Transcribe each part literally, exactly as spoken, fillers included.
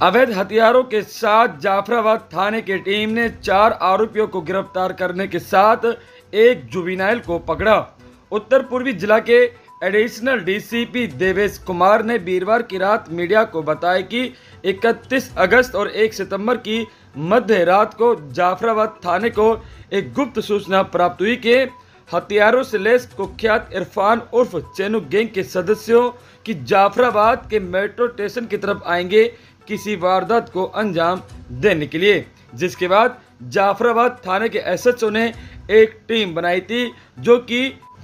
अवैध हथियारों के साथ जाफराबाद थाने की टीम ने चार आरोपियों को गिरफ्तार करने के साथ एक जुवेनाइल को पकड़ा। उत्तर पूर्वी जिला के एडिशनल डीसीपी देवेश कुमार ने वीरवार की रात मीडिया को बताया कि इकतीस अगस्त और एक सितंबर की मध्य रात को जाफराबाद थाने को एक गुप्त सूचना प्राप्त हुई कि हथियारों से लैस कुख्यात इरफान उर्फ चैनू गैंग के सदस्यों की जाफराबाद के मेट्रो स्टेशन की तरफ आएंगे किसी वारदात को अंजाम देने के लिए, जिसके बाद जाफराबाद थाने के एसएचओ ने एक टीम बनाई थी जो कि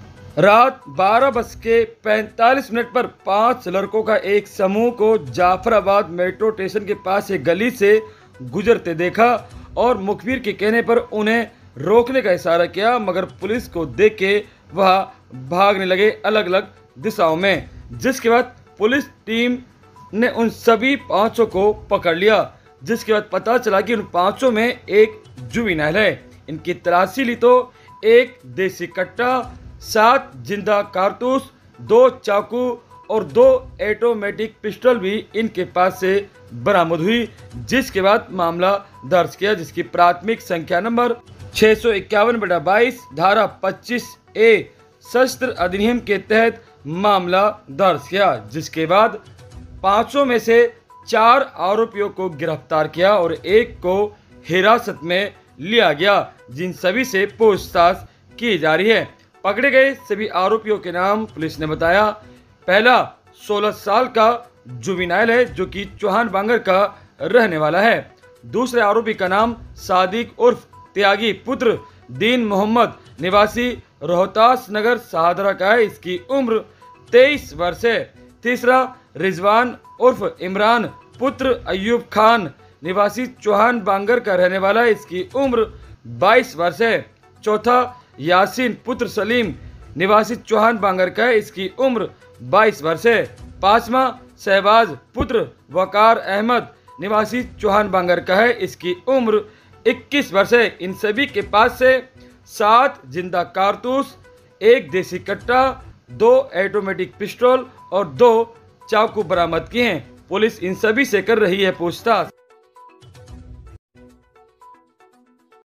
रात बारह बज के पैंतालीस मिनट पर पांच लड़कों का एक समूह को जाफराबाद मेट्रो स्टेशन के पास एक गली से गुजरते देखा और मुखबिर के कहने पर उन्हें रोकने का इशारा किया, मगर पुलिस को देख के वह भागने लगे अलग अलग दिशाओं में। जिसके बाद पुलिस टीम ने उन सभी पांचों को पकड़ लिया, जिसके बाद पता चला कि उन पांचों में एक जुवेनाइल है। इनकी तलाशी ली तो एक देसी कट्टा, सात जिंदा कारतूस, दो चाकू और दो ऑटोमेटिक पिस्टल भी इनके पास से बरामद हुई, जिसके बाद मामला दर्ज किया, जिसकी प्राथमिक संख्या नंबर छः सौ इक्यावन बटा बाईस धारा पच्चीस ए शस्त्र अधिनियम के तहत मामला दर्ज किया। जिसके बाद पांचों में से चार आरोपियों को गिरफ्तार किया और एक को हिरासत में लिया गया, जिन सभी से पूछताछ की जा रही है। पकड़े गए सभी आरोपियों के नाम पुलिस ने बताया। पहला सोलह साल का जुवेनाइल है जो कि चौहान बांगर का रहने वाला है। दूसरे आरोपी का नाम सादिक उर्फ त्यागी पुत्र दीन मोहम्मद निवासी रोहतास नगर शाहदरा का है, इसकी उम्र तेईस वर्ष है। तीसरा रिजवान उर्फ इमरान पुत्र अयूब खान निवासी चौहान बांगर का रहने वाला है, इसकी उम्र बाईस वर्ष है। चौथा यासीन पुत्र सलीम निवासी चौहान बांगर का है, इसकी उम्र बाईस वर्ष है। पांचवा शहबाज पुत्र वकार अहमद निवासी चौहान बांगर का है, इसकी उम्र इक्कीस वर्ष है। इन सभी के पास से सात जिंदा कारतूस, एक देसी कट्टा, दो ऑटोमेटिक पिस्टल और दो चाकू बरामद किए हैं। पुलिस इन सभी से कर रही है पूछताछ।